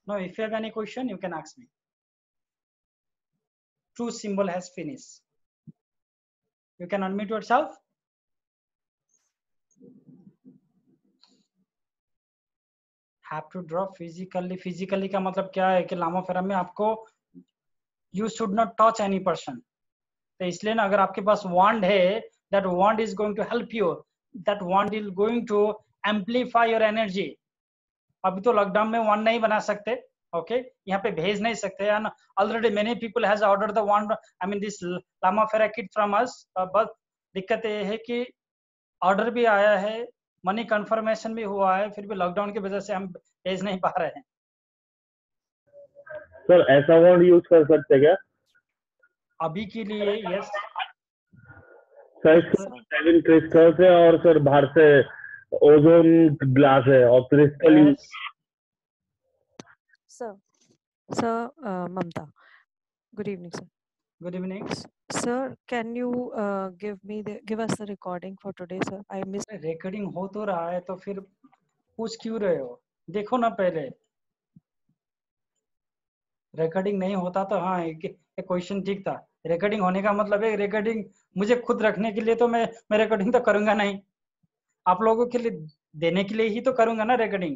No, if you have any question, you can ask me. True symbol has finished. You can unmute yourself. Have to draw physically. Physically का मतलब क्या है कि लामा फेरा में आपको you should not touch any person. तो इसलिए ना अगर आपके पास wand है, that wand is going to help you. That wand is going to amplify your energy. अभी तो लॉकडाउन में wand नहीं बना सकते, ओके यहाँ पे भेज नहीं सकते हैं. Already many people has order the wand, I mean this Lama Fera kit from us. बस दिक्कत ये है कि ऑर्डर भी आया है, मनी कंफर्मेशन भी हुआ है, फिर भी लॉकडाउन की वजह से हम भेज नहीं पा रहे हैं. सर ऐसा wand यूज कर सकते क्या अभी के लिए? Yes sir. 7 क्रिस्टल है और सर बाहर से ओजोन ग्लास है और crystal. Sir, Mamta. Good evening, sir. Good evening. Sir, can you give us the recording for today, sir? I missed. Recording हो तो रहा है तो फिर पूछ क्यों रहे हो? देखो ना पहले. रिकॉर्डिंग नहीं होता तो हाँ एक क्वेश्चन ठीक था. रिकॉर्डिंग होने का मतलब है रिकॉर्डिंग मुझे खुद रखने के लिए तो मैं रिकॉर्डिंग तो करूंगा नहीं, आप लोगों के लिए देने के लिए ही तो करूंगा ना रिकॉर्डिंग.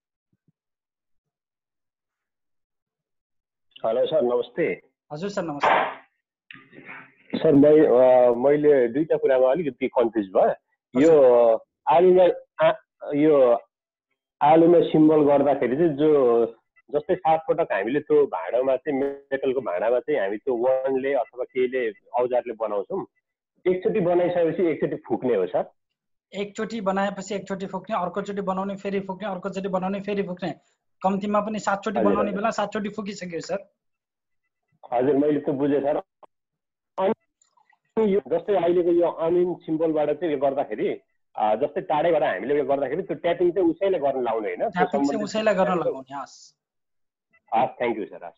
हेलो सर नमस्ते. हजुर सर नमस्ते. सर मैले दुईटा कुरामा अलिकति कन्फ्युज भए. यो आलुमा सिम्बल गर्दाखेरि चाहिँ जो जस्तै 7 पटक हामीले त्यो भाँडामा चाहिँ मेटलको भाँडामा चाहिँ हामी त्यो वनले अथवा केहीले औजारले बनाउँछौँ. एकचोटि बनाइसकेपछि एकचोटि फुक्ने हो सर? एकचोटि बनाएपछि एकचोटि फुक्ने, अर्कोचोटि बनाउने फेरि फुक्ने, अर्कोचोटि बनाउने फेरि फुक्ने. कम्तीमा पनि 7 चोटि बनाउने बेला 7 चोटि फुकिसक्यो सर. हजुर मैले त बुझेँ सर. अनि यो जस्तै अहिलेको यो अमिन सिम्बलबाट चाहिँ यो गर्दाखेरि जस्तै टाढैबाट हामीले यो गर्दाखेरि त्यो ट्यापिङ चाहिँ उसैले गर्न लाउने हैन? ट्यापिङ चाहिँ उसैलाई गर्न लगाउने. हस् थैंक यू सर.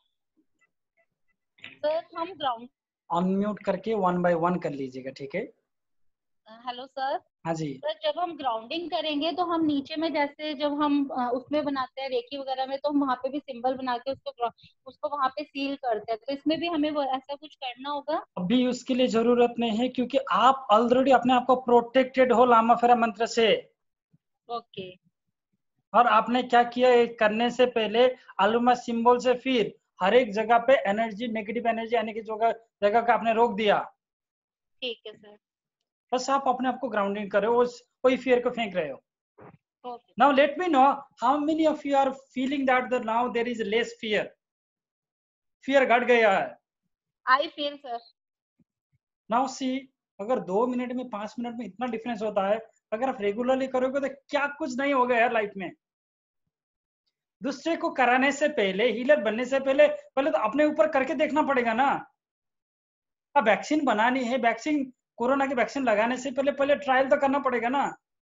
सर हम ग्राउंड अनम्यूट करके 1 by 1 कर लीजिएगा, ठीक है? Hello sir. हाँ जी. सर जब हम ग्राउंडिंग करेंगे तो हम नीचे में जैसे जब हम उसमें बनाते हैं रेकी वगैरह में तो हम वहाँ पे भी सिंबल बना के उसको वहाँ पे सील करते हैं, तो इसमें भी हमें वो ऐसा कुछ करना होगा? अभी उसके लिए जरूरत नहीं है क्योंकि आप ऑलरेडी अपने आप को प्रोटेक्टेड हो लामा फेरा मंत्र से. ओके. और आपने क्या किया, करने से पहले आलुमा सिंबल से फिर हर एक जगह पे एनर्जी, नेगेटिव एनर्जी आने की जगह का आपने रोक दिया. ठीक है सर. बस आप अपने आप को ग्राउंडिंग करो, कोई फियर को फेंक रहे हो. Okay. Now let me know how many of you are feeling that now there is less fear. Fear घट गया है. I feel sir. Now see, अगर 2 मिनट में 5 मिनट में इतना डिफरेंस होता है, अगर आप रेगुलरली करोगे तो क्या कुछ नहीं होगा यार लाइफ में. दूसरे को कराने से पहले, हीलर बनने से पहले तो अपने ऊपर करके देखना पड़ेगा ना. अब वैक्सीन बनानी है, वैक्सीन कोरोना की वैक्सीन लगाने से पहले ट्रायल तो करना पड़ेगा ना.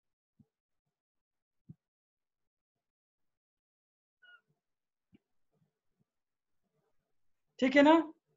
ठीक है ना?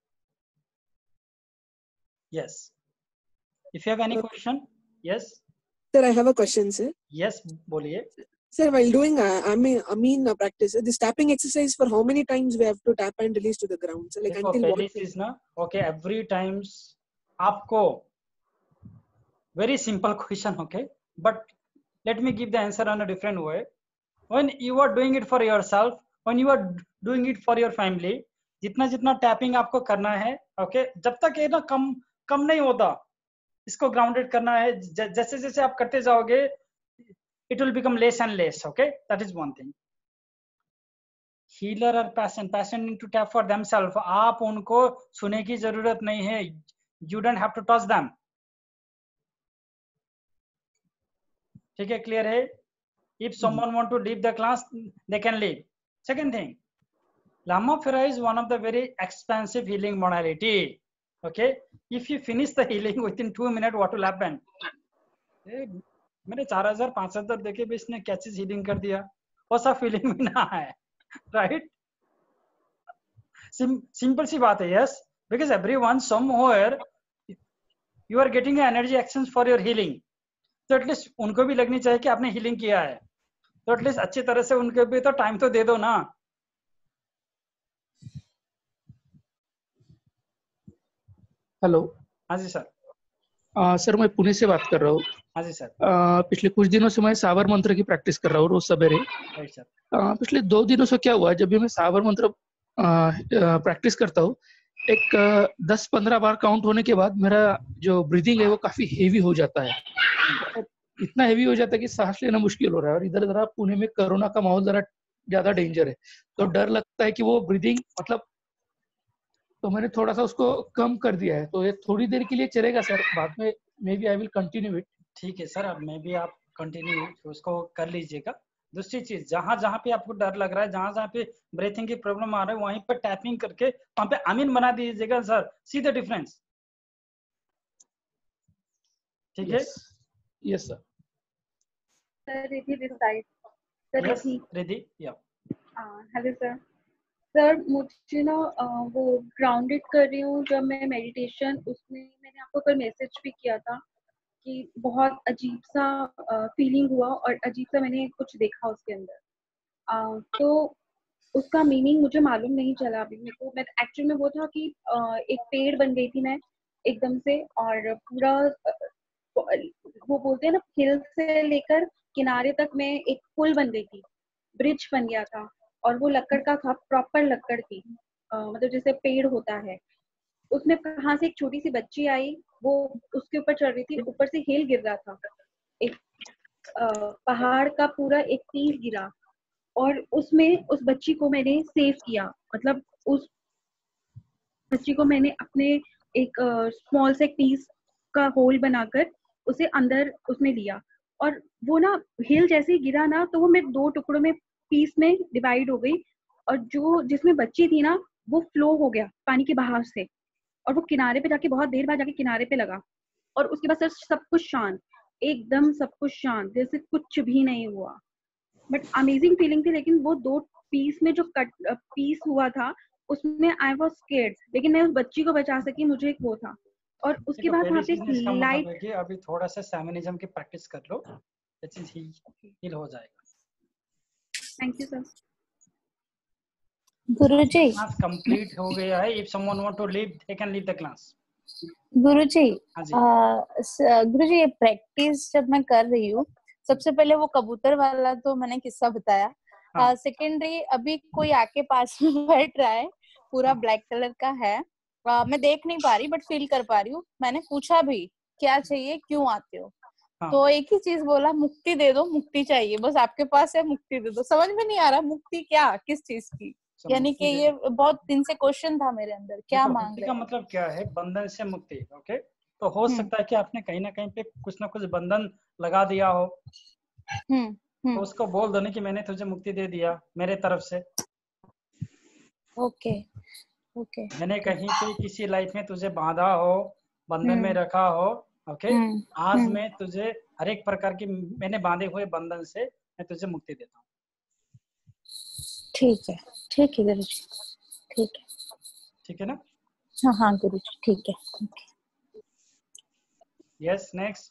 Yes. If you have any question, yes. Sir, I have a question, sir. Yes, बोलिए. Sir, while doing Amin practice, this tapping exercise for how many times we have to tap and release to the ground? So like until what? Is na? Okay, every times आपको very simple question, okay? But let me give the answer on a different way. When you are doing it for yourself, when you are doing it for your family, जितना tapping आपको करना है, okay, जब तक ये ना कम नहीं होता, इसको ग्राउंडेड करना है. जैसे जैसे आप करते जाओगे, it will become less and less, okay? That is one thing. Healer or patient need to tap for themselves. आप उनको छूने की जरूरत नहीं है. You don't have to touch them. ठीक है, क्लियर है? If someone want to leave the class, they can leave. Second thing, Lama Fera is one of the very expensive healing modality. Okay, if you finish the healing within 2 minutes, what will happen? मैंने 4000-5000 देके भी इसने क्या चीज healing कर दिया, वैसा feeling भी ना है, राइट? सिंपल सी बात है. Yes, because everyone somewhere you are getting energy exchange for your healing. तो एटलीस्ट उनको भी लगनी चाहिए कि आपने हीलिंग किया है, तो एटलीस्ट अच्छी तरह से उनको भी तो टाइम तो दे दो ना. हेलो। हाँ जी सर। सर मैं पुणे से बात कर रहा हूँ। हाँ जी सर। पिछले कुछ दिनों से मैं साबर मंत्र की प्रैक्टिस कर रहा हूँ रोज सवेरे। Right sir. पिछले 2 दिनों से क्या हुआ, जब भी मैं साबर मंत्र प्रैक्टिस करता हूँ, एक 10-15 बार काउंट होने के बाद मेरा जो ब्रीदिंग है वो काफी हेवी हो जाता है। और इतना हेवी हो जाता है कि सांस लेना मुश्किल हो रहा है। और इधर जरा पुणे में कोरोना का माहौल जरा ज्यादा डेंजर है, तो डर लगता है कि वो ब्रीदिंग मतलब, तो मैंने थोड़ा सा उसको कम कर दिया है। तो ये थोड़ी देर के लिए चलेगा सर, बाद में maybe I will continue it. ठीक है सर, अब मैं भी आप कंटिन्यू उसको कर लीजिएगा। दूसरी चीज, जहां जहां पे आपको डर लग रहा है, जहां जहां पे ब्रीथिंग की प्रॉब्लम आ रहा है, वहीं पर टैपिंग करके वहां पे आमीन बना दीजिएगा सर, सी द डिफरेंस। ठीक है। Yes sir. Sir Riddhi this side. Sir yes Riddhi. Riddhi, या हेलो सर। सर मुझे ना वो ग्राउंडेड कर रही हूँ जब मैं मेडिटेशन, उसमें मैंने आपको कल मैसेज भी किया था कि बहुत अजीब सा फीलिंग हुआ और अजीब सा मैंने कुछ देखा उसके अंदर। तो उसका मीनिंग मुझे मालूम नहीं चला अभी मेरे को। मैं एक्चुअल में वो था कि एक पेड़ बन गई थी मैं एकदम से, और पूरा वो बोलते हैं ना, हिल से लेकर किनारे तक मैं एक पुल बन गई थी, ब्रिज बन गया था। और वो लकड़ का था, प्रॉपर लकड़ की, मतलब जैसे पेड़ होता है। उसमें कहाँ से एक छोटी सी बच्ची आई, वो उसके ऊपर चढ़ रही थी, ऊपर से हिल गिर रहा था, एक पहाड़ का पूरा एक तीर गिरा। और उसमें उस बच्ची को मैंने सेव किया, मतलब उस बच्ची को मैंने अपने एक स्मॉल से पीस का होल बनाकर उसे अंदर उसमें लिया। और वो ना हिल जैसे ही गिरा ना, तो वो मेरे 2 टुकड़ों में, पीस में डिवाइड हो गई। और जो जिसमें बच्ची थी ना, वो फ्लो हो गया पानी के बहाव से, और वो किनारे पे जाके बहुत देर बाद जाके किनारे पे लगा। और उसके बाद सर सब कुछ शांत, एकदम सब कुछ शांत, जैसे कुछ भी नहीं हुआ। बट अमेजिंग फीलिंग थी। लेकिन वो 2 पीस में जो कट पीस हुआ था, उसमें आई वाज स्केर्ड, लेकिन मैं उस बच्ची को बचा सकी, मुझे एक वो था। और उसके देखो, बाद पहली वहाँ पे चीज इसका मतलब है लाइट। कि अभी थोड़ा सा शैमनिज्म की प्रैक्टिस कर लो, ये चीज हील हो जाएगा। Thank you sir. Guruji, class complete हो गया है। If someone want to leave, they can leave the class. Guruji, हाँ जी। गुरुजी ये प्रैक्टिस जब मैं कर रही हूँ, सबसे पहले वो कबूतर वाला तो मैंने किस्सा बताया। हाँ। सेकेंडरी, अभी कोई आके पास में बैठ रहा है, पूरा ब्लैक कलर का है। मैं देख नहीं पा रही बट फील कर पा रही हूँ। मैंने पूछा भी क्या चाहिए, क्यों आते हो? हाँ। तो एक ही चीज बोला, मुक्ति दे दो, मुक्ति चाहिए बस, आपके पास है मुक्ति दे दो। समझ में नहीं आ रहा मुक्ति क्या, किस चीज की, यानी कि ये बहुत दिन से क्वेश्चन था मेरे अंदर, क्या मांग मुक्ति रहे का हैं? मतलब क्या है? बंधन से मुक्ति। ओके, तो हो सकता है कि आपने कहीं ना कहीं पे कुछ ना कुछ बंधन लगा दिया हो, तो उसको बोल दो ना कि मैंने तुझे मुक्ति दे दिया मेरे तरफ से। Okay okay. मैंने कहीं पे किसी लाइफ में तुझे बांधा हो, बंधन में रखा हो, ओके, आज मैं तुझे हर एक प्रकार की, मैंने बांधे हुए बंधन से मैं तुझे मुक्ति देता हूँ। ठीक है गुरुजी, ठीक है। ठीक है ना? हाँ गुरुजी, ठीक है। Yes, next.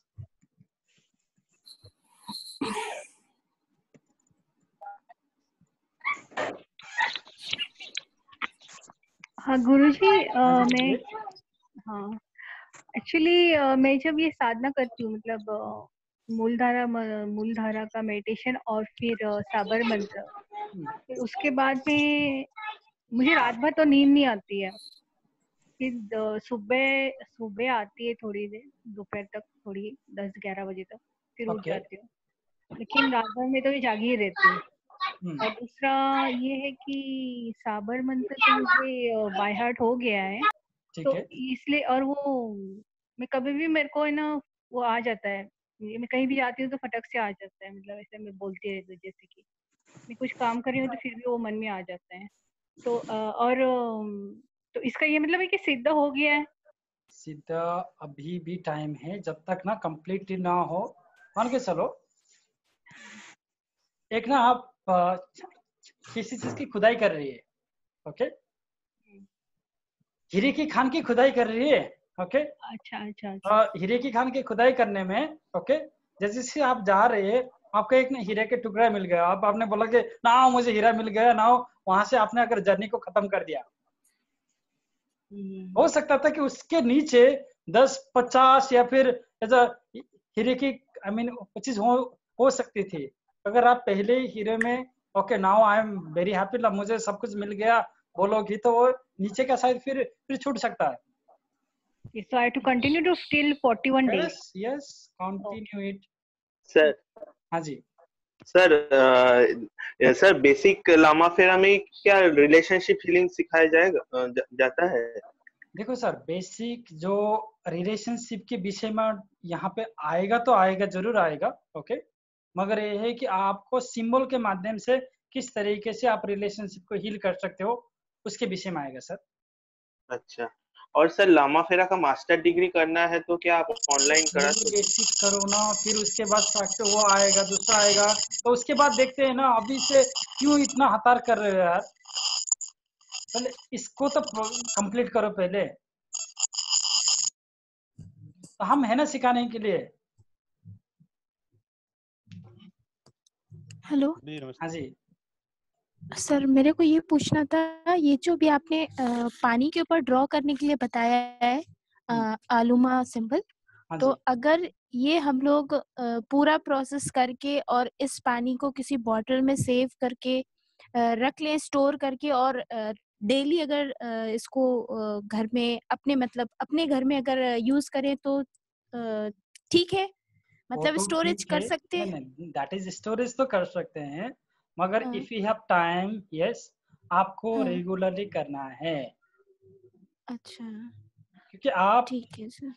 हाँ गुरुजी, मैं, हाँ एक्चुअली मैं जब ये साधना करती हूँ, मतलब मूलधारा का मेडिटेशन और फिर साबर मंत्र, फिर उसके बाद में मुझे रात भर तो नींद नहीं आती है। फिर सुबह आती है थोड़ी देर, दोपहर तक थोड़ी, 10-11 बजे तक, फिर उठ जाती हूँ। लेकिन रात भर में तो मैं जागी ही रहती हूँ। और दूसरा ये है कि साबर मंत्र तो मुझे बाय हार्ट हो गया है, तो इसलिए, और वो मैं कभी भी, मेरे को है ना वो आ जाता है, मैं कहीं भी जाती हूँ तो फटक से आ जाता है, मतलब ऐसे मैं बोलती रहती हूँ, जैसे कि मैं कुछ काम कर रही हूँ तो फिर भी वो मन में आ जाता है। तो तो इसका ये मतलब है कि सिद्ध हो गया है? सिद्ध अभी भी टाइम है, जब तक ना कंप्लीट ना हो। मान के चलो, एक ना आप किसी चीज की खुदाई कर रही है, ओके, हीरे की खान की खुदाई कर रही है, ओके। अच्छा। हीरे की खान की खुदाई करने में, ओके, जैसे आप जा रहे हैं, आपको एक ना हीरे के टुकड़ा मिल गया, आपने बोला कि ना मुझे हीरा मिल गया ना, वहां से आपने अगर जर्नी को खत्म कर दिया, हो सकता था कि उसके नीचे 10-50 या फिर ऐसा हीरे की चीज हो सकती थी। अगर आप पहले ही हीरे में okay now I am very happy, मुझे सब कुछ मिल गया बोलोगी, तो वो नीचे का शायद फिर छूट सकता है। So I have to continue to still 41 days. Yes, continue it. Sir हाँ जी सर बेसिक लामा फेरा में क्या रिलेशनशिप हीलिंग सिखाया जाएगा जाता है? देखो सर, बेसिक जो रिलेशनशिप के विषय में यहाँ पे आएगा तो आएगा, जरूर आएगा, ओके। मगर ये है कि आपको सिंबल के माध्यम से किस तरीके से आप रिलेशनशिप को हील कर सकते हो, उसके विषय में आएगा सर। अच्छा, और सर लामा फेरा का मास्टर डिग्री करना है तो क्या आप ऑनलाइन करा सकते? बेसिक करो ना, फिर उसके बाद फैक्टर वो आएगा, दूसरा आएगा, तो उसके बाद देखते हैं ना। अभी से क्यों इतना हतार कर रहे हो यार, पहले इसको तो कंप्लीट करो पहले। तो हम है ना सिखाने के लिए। हेलो हाँ जी सर, मेरे को ये पूछना था, ये जो भी आपने पानी के ऊपर ड्रॉ करने के लिए बताया है आलूमा सिंबल, तो अगर ये हम लोग पूरा प्रोसेस करके और इस पानी को किसी बॉटल में सेव करके रख लें, स्टोर करके, और डेली अगर इसको घर में अपने घर में अगर यूज करें तो ठीक है, मतलब स्टोरेज कर सकते हैं? दैट इज स्टोरेज तो कर सकते हैं, मगर if you have time, yes, आपको रेगुलरली करना है। अच्छा, क्योंकि आप ठीक है सर।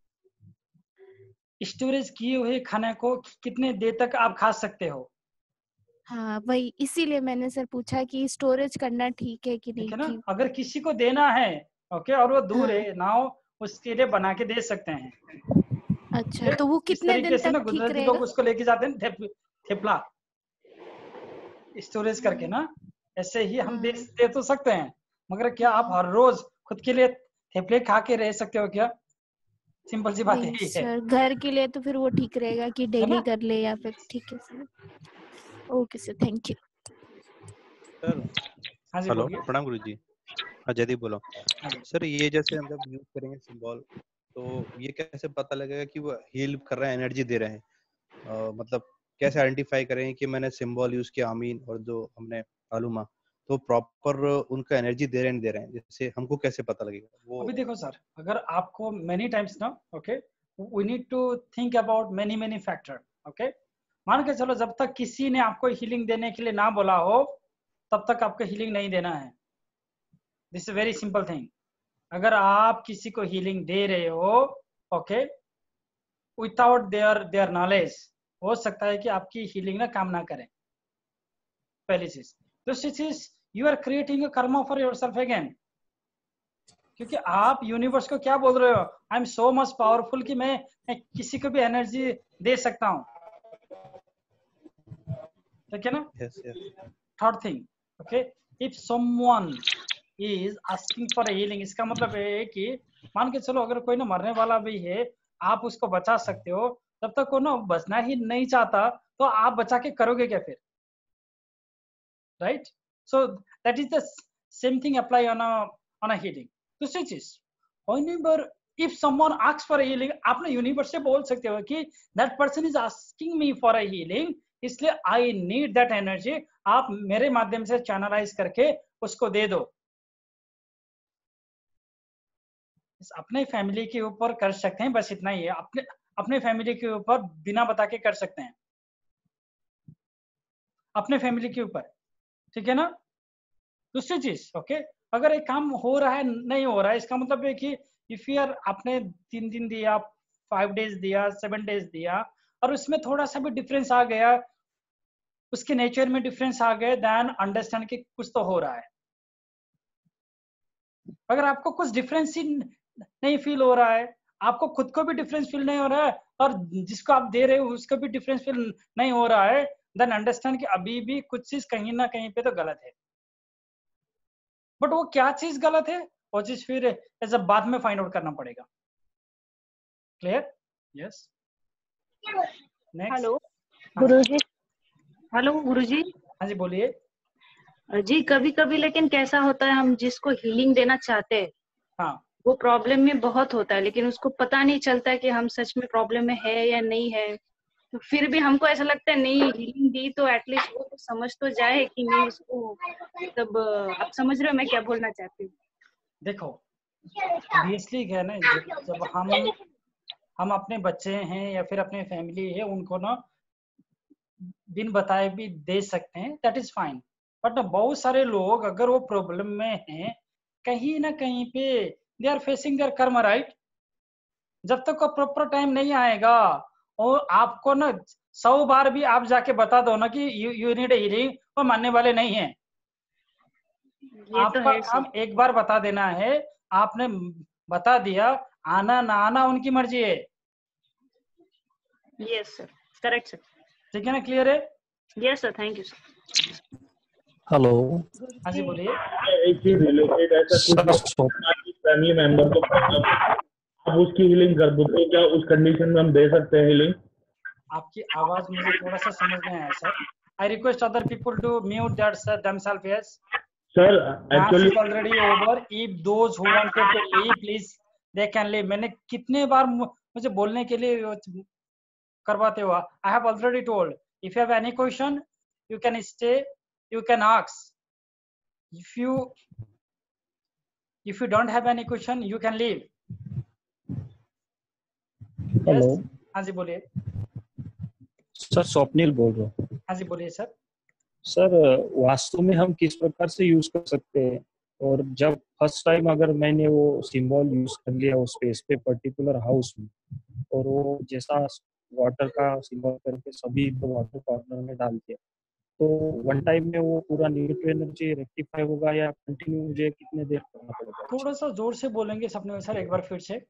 स्टोरेज किए हुए खाने को कितने देर तक आप खा सकते हो? हाँ, वही इसीलिए मैंने सर पूछा कि स्टोरेज करना ठीक है कि नहीं। ठीक है ना, अगर किसी को देना है ओके और वो दूर है ना, उसके लिए बना के दे सकते हैं। अच्छा, तो वो कितने दिन तक ठीक रहेगा? लोग उसको लेके जाते हैं थेपला स्टोरेज करके ना, ऐसे ही हम दे तो सकते हैं, मगर क्या आप हर रोज खुद के लिए थेपले खा के रह सकते हो क्या? सिंपल सी बात यही है सर, घर के लिए तो फिर वो ठीक रहेगा कि डेली कर ले, या फिर ठीक है sir. Okay sir, thank you sir. हाँ जी, हेलो, प्रणाम गुरुजी। हाँ, जयदीप बोलो। सर, ये जैसे हम जब यूज करेंगे सिंबल, तो ये कैसे पता लगेगा कि वो हील कर रहा है, एनर्जी दे रहे हैं? मतलब कैसे आइडेंटिफाई करें कि मैंने सिंबल यूज किया आमीन और जो हमने आलूमा, तो प्रॉपर उनका एनर्जी दे रहे हैं नहीं दे रहे हैं, जैसे हमको कैसे पता लगेगा वो? अभी देखो सर, अगर आपको मेनी टाइम्स ना, okay, we need to think about many factor, okay. मान के चलो, जब तक किसी ने आपको हीलिंग देने के लिए ना बोला हो, तब तक आपको हीलिंग नहीं देना है। This is very simple thing. अगर आप किसी को हीलिंग दे रहे हो, ओके, विदाउट देयर नॉलेज, हो सकता है कि आपकी हीलिंग ना काम ना करें, पहली चीज। दूसरी चीज, you are creating a karma for yourself again, क्योंकि आप यूनिवर्स को क्या बोल रहे हो, I am so much powerful कि मैं किसी को भी एनर्जी दे सकता हूँ, ठीक है ना? Third thing, okay, if someone is asking for healing, इसका मतलब है कि मान के चलो अगर कोई ना मरने वाला भी है, आप उसको बचा सकते हो, तब तक वो ना बचना ही नहीं चाहता, तो आप बचा के करोगे क्या फिर? Right, so that is the same thing apply on a healing. दूसरी चीज, whenever if someone asks for a healing, आप ना यूनिवर्स से बोल सकते हो कि that person is asking me for a healing, इसलिए I need that energy, आप मेरे माध्यम से चैनलाइज करके उसको दे दो। अपने फैमिली के ऊपर कर सकते हैं, बस इतना ही है। अपने फैमिली के ऊपर बिना बता के कर सकते हैं, अपने फैमिली के ऊपर, ठीक है ना? दूसरी चीज, ओके, अगर एक काम हो रहा है नहीं हो रहा है, इसका मतलब है कि इफ यू आर, आपने 3 दिन दिया, 5 डेज दिया, 7 डेज दिया, और उसमें थोड़ा सा भी डिफरेंस आ गया, उसके नेचर में डिफरेंस आ गए, देन अंडरस्टैंड कि कुछ तो हो रहा है। अगर आपको कुछ डिफरेंस ही नहीं फील हो रहा है, आपको खुद को भी डिफरेंस फील नहीं हो रहा है, और जिसको आप दे रहे हो उसको भी डिफरेंस फील नहीं हो रहा है, देन अंडरस्टैंड कि अभी भी कुछ चीज कहीं ना कहीं पे तो गलत है। बट वो क्या चीज गलत है, वो चीज फिर ऐसा बाद में फाइंड आउट करना पड़ेगा। Clear? Yes, next. Hello Guruji. Hello Guruji. हाँ जी, बोलिए। जी, कभी कभी लेकिन कैसा होता है, हम जिसको हीलिंग देना चाहते हैं, हाँ वो प्रॉब्लम में बहुत होता है, लेकिन उसको पता नहीं चलता कि हम सच में प्रॉब्लम में है या नहीं है। तो फिर भी हमको ऐसा लगता है नहीं, हीलिंग दी तो एटलीस्ट वो तो समझ तो जाए कि नहीं उसको, मतलब आप समझ रहे हो मैं क्या बोलना चाहती हूँ। देखो ऑब्वियसली क्या है ना, जब हम अपने बच्चे हैं या फिर अपने फैमिली है, उनको ना बिन बताए भी दे सकते हैं, दैट इज फाइन। बट ना बहुत सारे लोग अगर वो प्रॉब्लम में हैं, कहीं ना कहीं पे they are facing their karma, right. जब तक का प्रॉपर टाइम नहीं आएगा और आपको ना 100 बार भी आप जाके बता दो ना कि यू नीड हीलिंग, वो मानने वाले नहीं है। ये तो आपका है काम सर। एक बार बता देना है, आपने बता दिया, आना ना आना उनकी मर्जी है। Yes sir, correct sir. ठीक है ना, क्लियर है? Yes sir, thank you sir. Hello हाँ जी बोलिए। एक चीज रिलेटेड ऐसा कुछ फैमिली मेंबर को आप उसकी हीलिंग कर दो, तो क्या उस कंडीशन में हम दे सकते हैं हीलिंग? आपकी आवाज मुझे थोड़ा सा समझ में आया sir. I request other people to mute themselves, yes. Sir Class actually is already over. If those who wanted to leave, please they can leave. मैंने कितने बार मुझे बोलने के लिए करवाते हुआ, I have already told. If you have any question, you can stay, you can ask. If you don't have any question, you can leave. Hello Yes. हाँ जी बोलिए। सर, स्वप्निल बोल रहा हूँ। हाँ जी बोलिए सर। सर वास्तु में हम किस प्रकार से यूज कर सकते हैं, और जब फर्स्ट टाइम अगर मैंने वो सिंबल यूज कर लिया उस स्पेस पे पर्टिकुलर हाउस में, और वो जैसा वाटर का सिंबल करके सभी वाटर कॉर्नर में डाल दिया, तो वन टाइम में वो पूरा नेगेटिव एनर्जी रेक्टिफाई होगा या कंटिन्यू मुझे कितने देर करना पड़ेगा? थोड़ा सा जोर से बोलेंगे सपने सर, एक बार फिर से।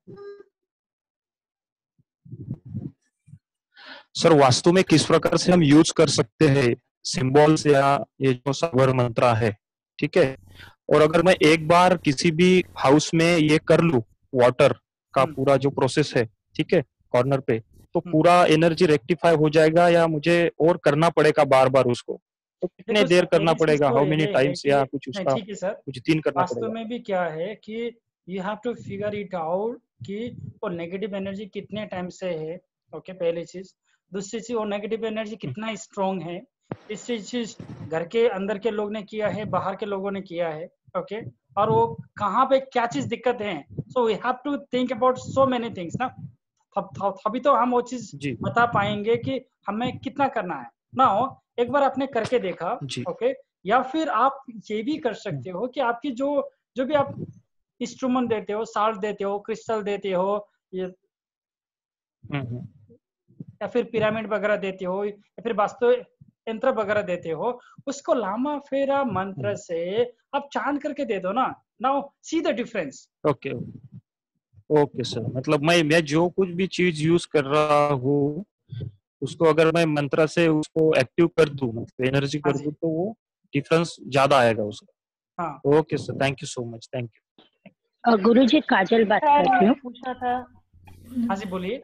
सर वास्तु में किस प्रकार से हम यूज कर सकते हैं सिंबल्स या ये जो सावर मंत्रा है, ठीक है, और अगर मैं एक बार किसी भी हाउस में ये कर लूं वाटर का पूरा जो प्रोसेस है, ठीक है, कॉर्नर पे, तो पूरा एनर्जी रेक्टिफाई हो जाएगा या मुझे और करना पड़ेगा बार बार उसको? तो कितने देखो देर सर, करना पहली चीज पड़ेगा, तो हाउ ये मेनी है टाइम्स, कि या कुछ नहीं, उसका ठीक है सर, कुछ दिन करना वास्तु पड़ेगा? में भी क्या है कि you have to figure it out कि वो नेगेटिव एनर्जी कितने टाइम से है। ओके, पहली चीज। दूसरी चीज, वो नेगेटिव एनर्जी कितना स्ट्रॉन्ग है। तीसरी चीज, घर के अंदर के लोग ने किया है, बाहर के लोगों ने किया है। ओके, और वो कहाँ पे क्या चीज दिक्कत है। So we have to think about so many things ना, तभी तो हम वो चीज बता पाएंगे कि हमें कितना करना है ना। एक बार आपने करके देखा, ओके, या फिर आप ये भी कर सकते हो कि आपकी जो भी आप इंस्ट्रूमेंट देते हो, साल्ट देते हो, क्रिस्टल देते हो, या फिर पिरामिड वगैरह देते हो, या फिर वास्तु यंत्र वगैरह देते हो, उसको लामा फेरा मंत्र से आप चांद करके दे दो ना। Now see the difference. Okay okay sir, मतलब मैं जो कुछ भी चीज यूज कर रहा हूँ उसको अगर मैं मंत्र से उसको एक्टिव कर दूं, मतलब एनर्जी कर दूं, तो वो डिफरेंस ज्यादा आएगा उसका। हाँ। Okay sir, thank you so much, thank you. Guruji Kajal बात कर रही हूँ। पूछा था। हाँ जी बोलिए।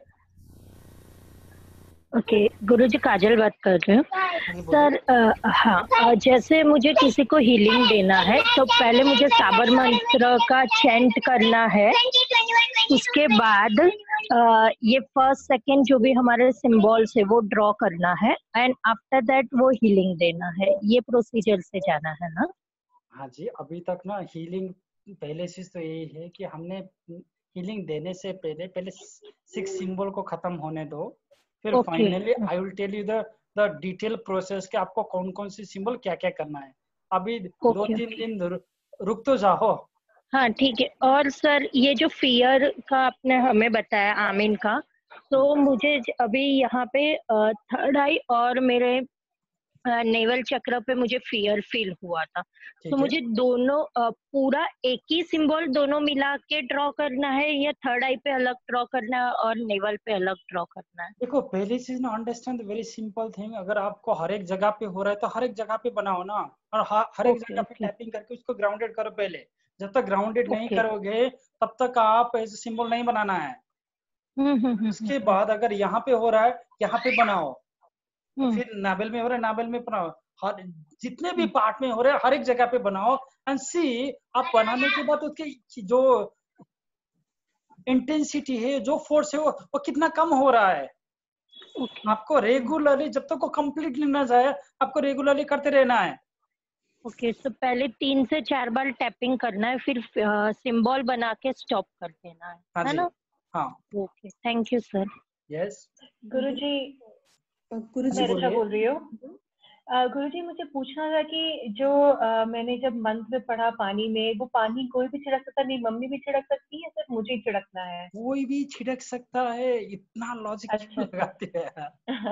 ओके, गुरुजी काजल बात कर रही हूँ सर। हाँ, जैसे मुझे किसी को हीलिंग देना है तो पहले मुझे साबर मंत्र का चैंट करना है, उसके बाद ये फर्स्ट सेकंड जो भी हमारे सिंबल्स है वो ड्रॉ करना है, एंड आफ्टर दैट वो हीलिंग देना है। ये प्रोसीजर से जाना है ना? हाँ जी, अभी तक ना हीलिंग पहले चीज तो यही है कि हमने हीलिंग देने से पहले 6 सिंबल को खत्म होने दो, फिर finally I will tell you the detail process कि आपको कौन कौन सी सिंबल क्या क्या करना है। अभी 2-3 दिन रुक तो जाओ। हाँ ठीक है। और सर ये जो फियर का आपने हमें बताया आमीन का, तो मुझे अभी यहाँ पे थर्ड आई और मेरे नेवल चक्र पे मुझे फियर फील हुआ था, तो मुझे दोनों पूरा एक ही सिंबल दोनों मिला के ड्रॉ करना है या थर्ड आई पे अलग ड्रॉ करना है और नेवल पे अलग ड्रॉ करना है? देखो पहली चीज ना, अंडरस्टैंड वेरी सिंपल थिंग। अगर आपको हर एक जगह पे हो रहा है तो हर एक जगह पे बनाओ ना, और हर एक जगह पे टैपिंग करके उसको ग्राउंडेड करो पहले। जब तक ग्राउंडेड नहीं करोगे तब तक आप ऐसे सिंबल नहीं बनाना है। उसके बाद अगर यहाँ पे हो रहा है यहाँ पे बनाओ, फिर नाभेल में हो रहा है नाभेल में बनाओ, हर जितने भी पार्ट में हो रहे हैं हर एक जगह पे बनाओ, एंड सी आप बनाने के बाद उसके जो इंटेंसिटी है, जो फोर्स है वो कितना कम हो रहा है। आपको रेगुलरली, जब तक वो कंप्लीटली ना जाए, आपको रेगुलरली करते रहना है। ओके, तो पहले 3 से 4 बार टैपिंग करना है, फिर सिंबल बना के स्टॉप कर देना है ना? हाँ। Okay, thank you sir. Yes Guruji, जी मैं बोल रही हूँ। गुरुजी, मुझे पूछना था कि जो मैंने जब मंत्र में पढ़ा पानी में, वो पानी कोई भी छिड़क सकता नहीं, मम्मी भी छिड़क सकती है, सिर्फ मुझे ही छिड़कना है? कोई भी छिड़क सकता है, इतना लॉजिक क्यों लगाते हैं?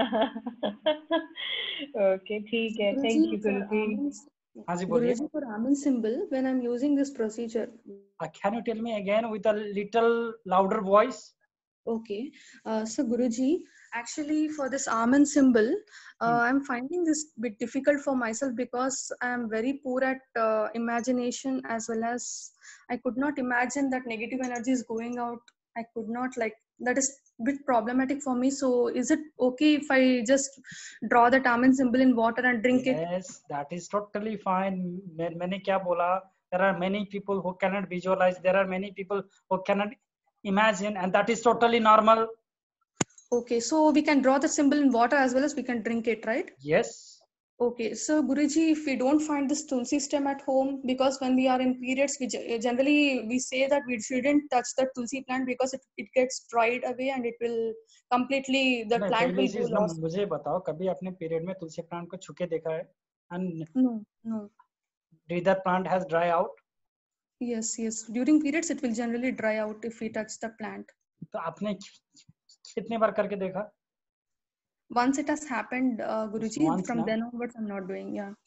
ओके, ठीक है, थैंक यू गुरुजी। हाँ जी बोलिए। Guruji, for Amen symbol, when I'm using this procedure. Can you tell me again with a little louder voice? Okay. So Guruji, actually for this Amen symbol, I'm finding this bit difficult for myself because I'm very poor at imagination, as well as I could not imagine that negative energy is going out. I could not, like, that is bit problematic for me. So is it okay if I just draw that Amen symbol in water and drink it? Yes, that is totally fine. मैंने क्या बोला? There are many people who cannot visualize. There are many people who cannot imagine, and that is totally normal. Okay, so we can draw the symbol in water as well as we can drink it, right? Yes. Okay, so Guruji, if we don't find this tulsi stem at home, because when we are in periods, we generally we say that we shouldn't touch the tulsi plant because it gets dried away and it will completely, the plant will go lost. मुझे बताओ, कभी आपने period में तुलसी plant को छुके देखा है? And no. Did that plant has dry out? Yes. During periods, it will generally dry out if we touch the plant. तो आपने कितने बार करके देखा? Once it has happened, Guruji, from then onwards, I'm not doing. Yeah.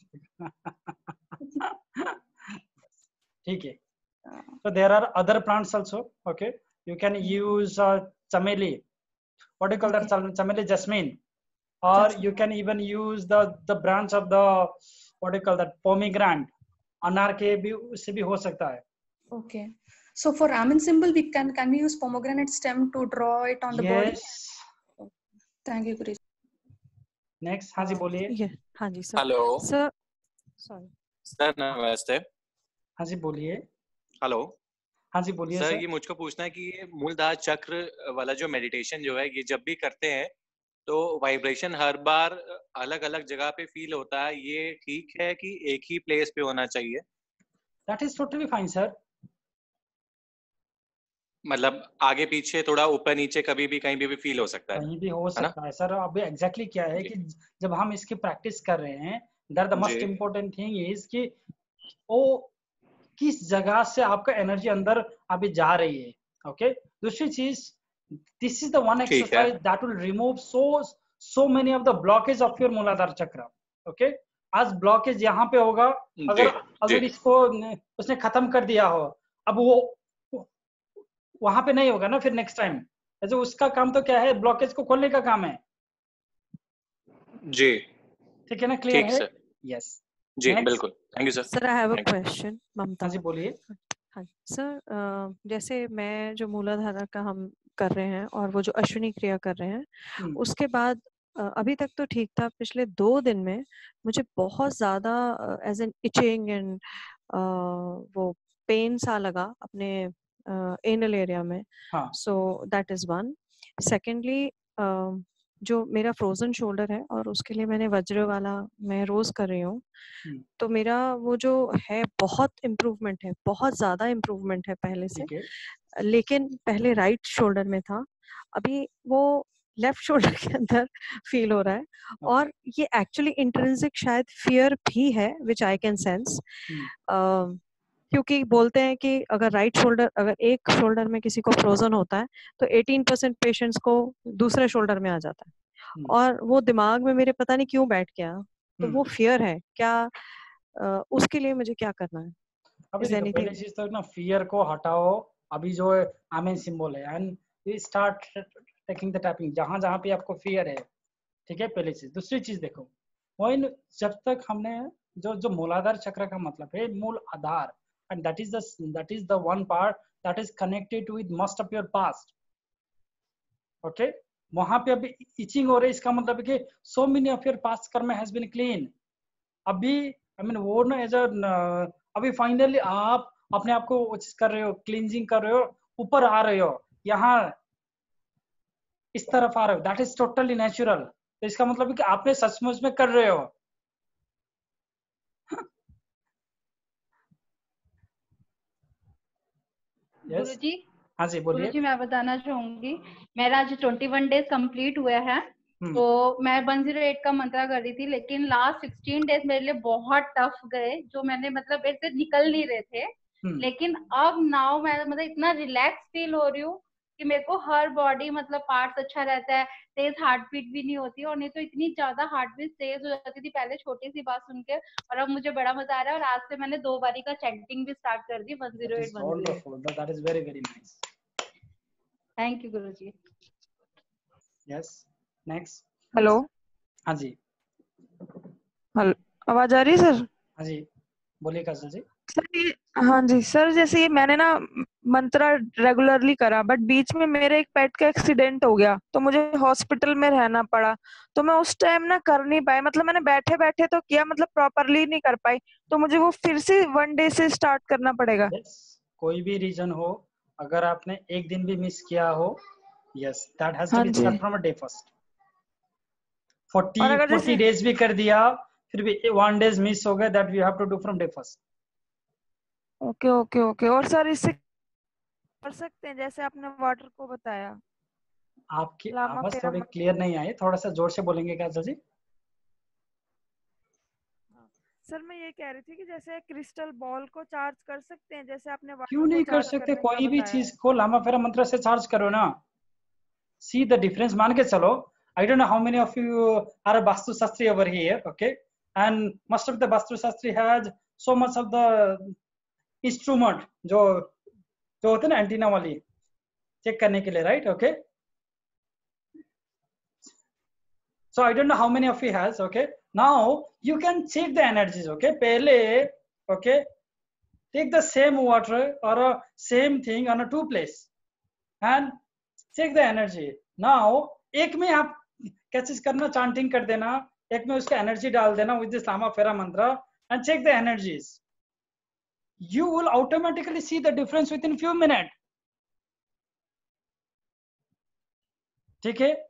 ठीक है. So there are other plants also. Okay, you can use chameli. What do you call that? Chameli, jasmine, or you can even use the branch of the, what do you call that, pomegranate. अनार के भी उससे भी हो सकता है. Okay. So for Amen symbol, we can we use pomegranate stem to draw it on the body? Yes. Thank you, Guruji. Next, हाँ जी बोलिए. हाँ जी sir. Hello sir, sorry. Sir नमस्ते. हाँ जी बोलिए. हेलो. हाँ जी बोलिए सर. ये मुझको पूछना है कि ये मूलधार चक्र वाला जो मेडिटेशन जो है, ये जब भी करते हैं तो वाइब्रेशन हर बार अलग अलग जगह पे फील होता है, ये ठीक है कि एक ही प्लेस पे होना चाहिए? That is totally fine, sir. मतलब आगे पीछे थोड़ा ऊपर नीचे कभी भी कहीं भी फील हो सकता है? कहीं भी हो सकता है सर. अभी एग्जैक्टली क्या है कि जब हम इसकी प्रैक्टिस कर रहे हैं, that the most important thing is कि वो किस जगह से आपका एनर्जी अंदर अभी जा रही है. ओके. दूसरी चीज, this is the one exercise that will remove so many of the blockage of your मूलाधार चक्र. ओके. आज ब्लॉकेज यहाँ पे होगा, अगर इसको उसने खत्म कर दिया हो, अब वो वहां पे नहीं होगा ना फिर नेक्स्ट टाइम. ऐसे उसका काम तो क्या है, ब्लॉकेज को खोलने का काम है. जी ठीक है ना? क्लियर है? यस जी बिल्कुल. Thank you sir. Sir I have a question. Mamta ji बोलिए. हाँ सर, जैसे मैं जो मूलाधारा का हम कर रहे हैं और वो जो अश्विनी क्रिया कर रहे हैं, उसके बाद अभी तक तो ठीक था. पिछले 2 दिन में मुझे बहुत ज्यादा एज एन इचिंग एंड वो पेन सा लगा अपने एनल एरिया में. So that is one. Secondly, जो मेरा फ्रोजन शोल्डर है और उसके लिए मैंने वज्र वाला मैं रोज कर रही हूँ, तो मेरा वो जो है बहुत इम्प्रूवमेंट है, बहुत ज्यादा इम्प्रूवमेंट है पहले से. लेकिन पहले राइट शोल्डर में था, अभी वो लेफ्ट शोल्डर के अंदर फील हो रहा है. और ये एक्चुअली इंट्रिंसिक शायद फियर भी है विच आई कैन सेंस, क्योंकि बोलते हैं कि अगर अगर एक शोल्डर में किसी को फ्रोजन होता है तो 18% पेशेंट्स को दूसरे शोल्डर में आ जाता है. और वो दिमाग में मेरे पता नहीं क्यों बैठ गया. तो वो फियर है क्या? उसके लिए मुझे क्या करना है? अभी पहली चीज तो ना, फियर को हटाओ. अभी जो आमेन सिंबल है, and you start taking the tapping जहां जहां पे आपको फियर है. ठीक है, पहली चीज. दूसरी चीज देखो, वो जब तक हमने जो मूलाधार चक्र का मतलब है मूल आधार, and that is the one part that is connected with most of your past. Okay, वहां पे अभी itching हो रही है, इसका मतलब है कि so many of your past karma has been clean. अभी वो ना अभी फाइनली आप अपने आप को कर रहे हो, क्लींजिंग कर रहे हो, ऊपर आ रहे हो. यहाँ इस तरफ आ रहे हो, दैट इज टोटली नेचुरल। तो इसका मतलब है कि आपने सचमुच में कर रहे हो। गुरुजी, हाँ जी बोलिए। गुरुजी मैं बताना चाहूंगी, मेरा आज 21 डेज कंप्लीट हुए हैं। तो मैं 108 का मंत्रा कर रही थी, लेकिन लास्ट 16 डेज मेरे लिए बहुत टफ गए, जो मैंने मतलब ऐसे निकल नहीं रहे थे। लेकिन अब नाउ मैं मतलब इतना रिलैक्स फील हो रही हूँ कि मेरे को हर बॉडी मतलब पार्ट्स अच्छा रहता है, तेज हार्ट बीट भी नहीं होती, और नहीं तो इतनी ज्यादा हार्ट बीट तेज हो जाती थी पहले छोटी सी बात सुन के। और अब मुझे बड़ा मजा आ रहा है, और आज से मैंने 2 बारी का चैंटिंग भी स्टार्ट कर दी 108 108। That is very very nice. Thank you Guruji. Yes, next. Hello. हाँ जी। हेलो, आवाज आ रही है सर? हाँ जी बोलिए काजल जी। सर ये, हाँ जी सर, जैसे ये मैंने ना मंत्रा रेगुलरली करा, बट बीच में मेरे एक पेट का एक्सीडेंट हो गया, तो मुझे हॉस्पिटल में रहना पड़ा। तो मैं उस टाइम ना कर नहीं पाई, मतलब मैंने बैठे बैठे तो किया, मतलब प्रॉपरली नहीं कर पाई। तो मुझे वो फिर से 1 डे से स्टार्ट करना पड़ेगा? कोई भी रीजन हो, अगर आपने एक दिन भी मिस किया हो, yes, that has to be start from a day first. 40 days भी कर दिया, फिर भी 1 days मिस हो गया, that we have to do from day first. Okay okay okay. और सर इससे कर सकते हैं जैसे आपने वाटर को बताया? आपकी आवाज थोड़ी क्लियर नहीं आई, थोड़ा सा जोर से बोलेंगे काजल जी? सर मैं ये कह रही थी कि जैसे क्रिस्टल बॉल को चार्ज कर सकते हैं, जैसे आपने क्यों नहीं कर सकते? कोई भी चीज को लामा फेरा मंत्र से चार्ज करो ना। सी द डिफरेंस, मान के चलो, I don't know how many of you are a Vastu Shastri over here, okay? And most of the Vastu Shastri has so much of the instrument जो होते हैं ना एंटीना वाली चेक करने के लिए, right? Okay? So I don't know how many of you has, okay? Now you can check the energies, okay? पहले, okay? Take the same water or a same thing on a 2 place and check the energy. Now एक में आप क्या चीज करना, chanting कर देना, एक में उसका एनर्जी डाल देना with this Lama Fera mantra and check the energies. You will automatically see the difference within few minutes. ठीक है?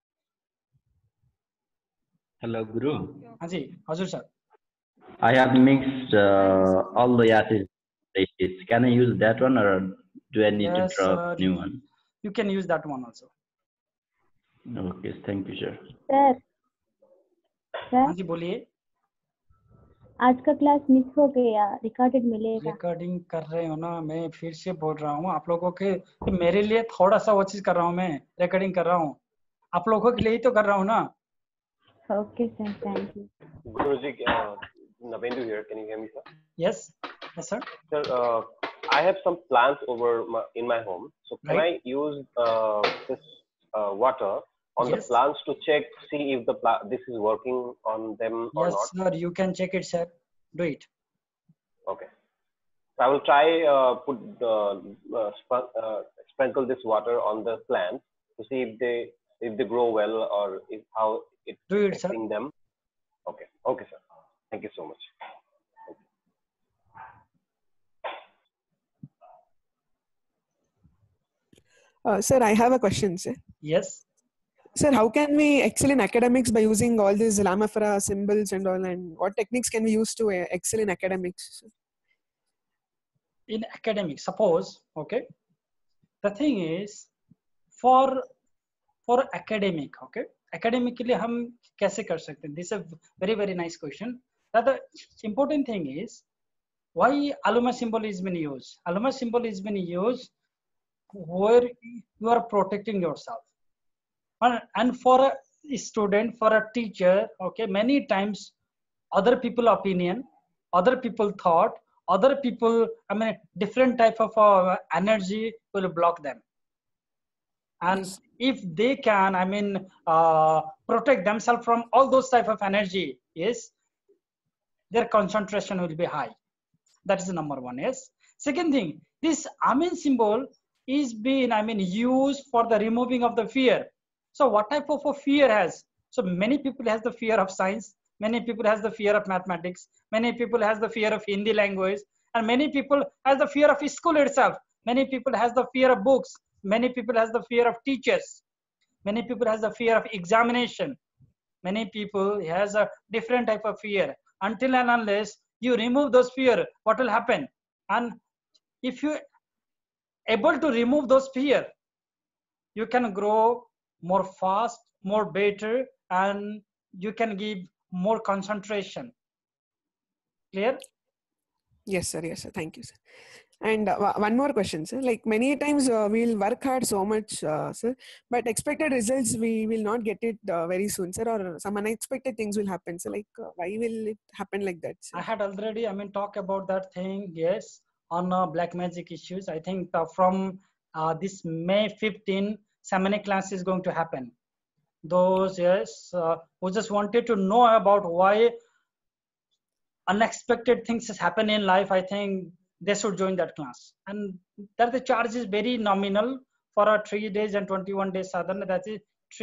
Hello, Guru. हाँ जी, हजुर sir. I have mixed all the acid places. Can I use that one, or do I need to drop new one? You can use that one also. Okay, thank you, sir. Sir हाँ जी बोलिए. आज का class miss हो गया, recorded मिलेगा? Recording कर रहे हो ना, मैं फिर से बोल रहा हूँ आप लोगों के, मेरे लिए थोड़ा सा वो चीज कर रहा हूँ, मैं रिकॉर्डिंग कर रहा हूँ, आप लोगों के लिए ही तो कर रहा हूँ ना. Okay, sir. Thank you. Guruji, Navendu here. Can you hear me, sir? Yes. Yes, sir. Sir, I have some plants in my home. So can I use this water on the plants to check, see if this is working on them or not? Yes, sir. You can check it, sir. Do it. Okay. So I will try sprinkle this water on the plants to see if they grow well, or how it's affecting them. Okay. Okay, sir. Thank you so much. Sir, I have a question, sir. Yes. Sir, how can we excel in academics by using all these Lamafara symbols and all, and what techniques can we use to excel in academics? Sir? In academics, suppose, okay, the thing is, for academic, okay, academically हम कैसे कर सकते हैं? This is a very very nice question. That the important thing is, why Aluma symbol is been used? Aluma symbol is been used where you are protecting yourself, and for a student, for a teacher, okay, many times other people opinion, other people thought, other people, I mean, different type of energy will block them. And if they can, I mean, protect themselves from all those type of energy, yes, their concentration will be high. That is the number one. Yes. Second thing, this Amen symbol is being, I mean, used for the removing of the fear. So what type of a fear has? So many people has the fear of science. Many people has the fear of mathematics. Many people has the fear of Hindi language, and many people has the fear of school itself. Many people has the fear of books. many people has the fear of teachers. Many people has the fear of examination. Many people has a different type of fear. Until and unless you remove those fear, what will happen? And if you able to remove those fear, you can grow more fast, more better, and you can give more concentration. Clear? Yes, sir. Yes, sir. Thank you, sir. And one more question, sir. Like many times we'll work hard so much, sir, but expected results we will not get it very soon, sir, or some unexpected things will happen. So, like why will it happen like that, sir? I had already, talk about that thing. Yes, on black magic issues. I think from this May 15, Samanic class is going to happen. Those who just wanted to know about why unexpected things happen in life, I think they should join that class. And that the charge is very nominal for a 3 days and 21 days sadhana. That is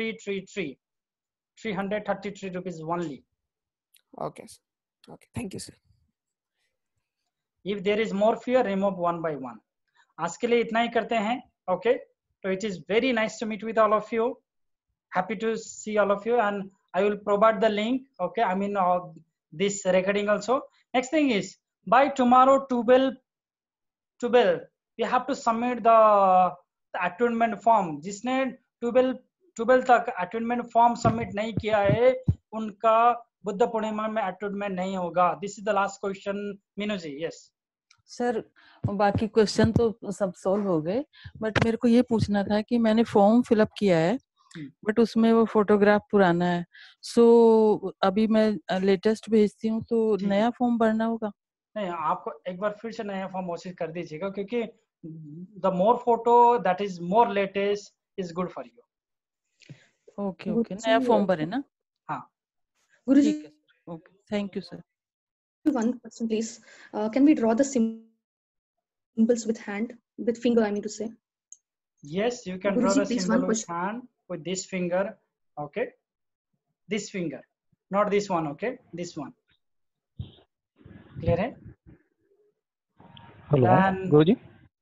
333 rupees only. Okay, sir. Okay, thank you, sir. If there is more fear, remove one by one. आज के लिए इतना ही करते हैं. Okay, so it is very nice to meet with all of you. Happy to see all of you, and I will provide the link. Okay, I mean this recording also. Next thing is by tomorrow 12 we have to submit the attunement form. जिसने 12 तक attunement form submit नहीं किया है, उनका बुद्ध पूर्णिमा में attunement नहीं होगा. This is the last question, Minu ji. Yes. Sir बाकी क्वेश्चन तो सब सॉल्व हो गए, बट मेरे को ये पूछना था कि मैंने फॉर्म फिलअप किया है बट उसमें वो फोटोग्राफ पुराना है, सो अभी मैं लेटेस्ट भेजती हूँ तो नया फॉर्म भरना होगा? नहीं, आपको एक बार फिर से नया फॉर्म कोशिश कर दीजिएगा, क्योंकि the more photo that is more latest is good for you. Okay okay, नया फॉर्म भरे ना? हाँ गुरुजी. Okay, thank you sir. One question, please. Can we draw the symbols with hand, with finger? I mean to say. Yes, you can draw the symbol with hand with this finger. Okay, this finger, not this one. Okay, this one. Clear hai? Hello, Guruji.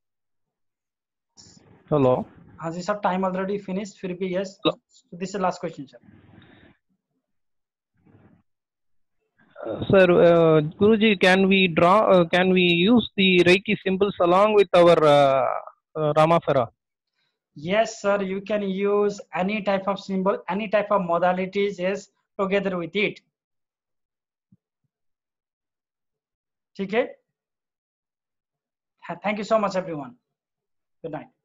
Hello. हाँ जी, सब time already finished. फिर भी yes. So this is the last question, sir. Sir, Guruji, can we use the Reiki symbols along with our Ramafera? Yes, sir. You can use any type of symbol, any type of modalities, yes, together with it. ठीक है? Thank you so much, everyone. Good night.